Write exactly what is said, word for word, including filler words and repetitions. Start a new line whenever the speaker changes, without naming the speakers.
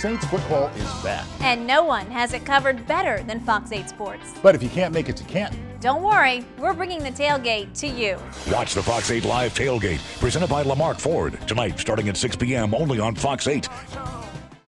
Saints football is back.
And no one has it covered better than Fox eight Sports.
But if you can't make it to Canton,
don't worry, we're bringing the tailgate to you.
Watch the Fox eight Live Tailgate, presented by Lamarck Ford, tonight starting at six p m only on Fox eight.